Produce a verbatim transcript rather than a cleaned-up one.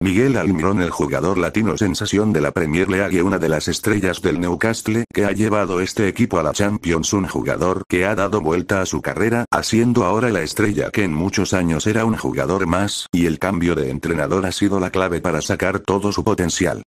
Miguel Almirón, el jugador latino sensación de la Premier League y una de las estrellas del Newcastle que ha llevado este equipo a la Champions, un jugador que ha dado vuelta a su carrera, haciendo ahora la estrella que en muchos años era un jugador más, y el cambio de entrenador ha sido la clave para sacar todo su potencial.